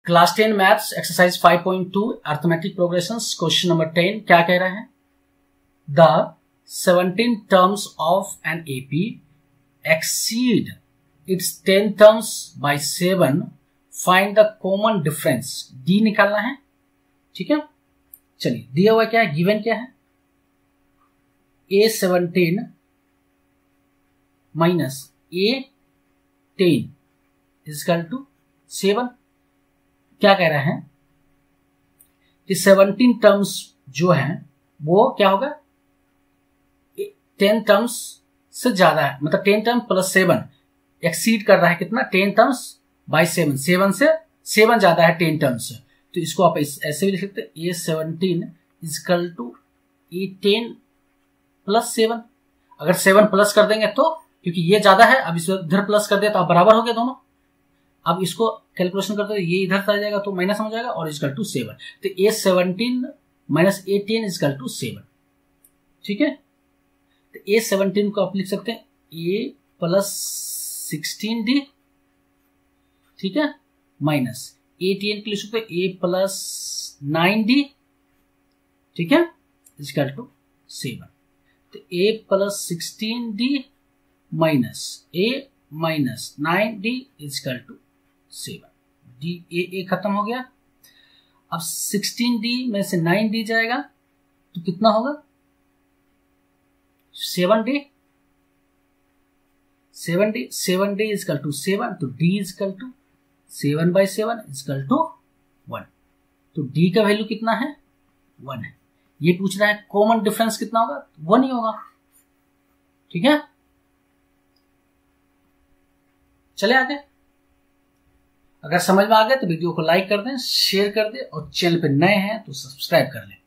Class 10 maths exercise 5.2 arithmetic progressions question number 10 क्या कह रहा है? The 17 terms of an AP exceed its 10 terms by 7. Find the common difference. D निकालना है. ठीक है, चलिए दिया हुआ क्या है, गिवन क्या है? A17 minus A10 is equal to 7. क्या कह रहा है कि 17 टर्म्स जो है वो क्या होगा, 10 टर्म्स से ज्यादा है, मतलब 10 टर्म प्लस 7 एक्सीड कर रहा है कितना, 10 टर्म्स बाय 7. 7 से 7 ज्यादा है 10 टर्म्स से, तो इसको आप ऐसे भी लिख सकते हैं A17 is equal to A10 plus 7. अगर 7 प्लस कर देंगे तो, क्योंकि ये ज्यादा है, अब इसको इधर प्लस कर दिया तो आप बराबर हो गए दोनों. अब इसको कैलकुलेशन करते हैं, ये इधर आ जाएगा तो माइनस हो जाएगा और इजकल टू 7. तो A17 minus A10 is equal to 7. ठीक है, तो A17 को आप लिख सकते हैं A प्लस 16D. ठीक है, माइनस A10 को लिख सकते हैं A प्लस 9D. ठीक है, इजकल टू 7. तो A plus 16D minus A minus 9D equal to 7. D A खत्म हो गया. अब 16D में से 9D जाएगा तो कितना होगा, 7D. 7D is equal to 7. तो D equal to 7/7 equal to 1. तो D का वैल्यू कितना है, 1 है. ये पूछ रहा है कॉमन डिफरेंस कितना होगा, 1 ही होगा. ठीक है, चले आगे. अगर समझ में आ गया तो वीडियो को लाइक कर दें, शेयर कर दें और चैनल पे नए हैं तो सब्सक्राइब कर लें.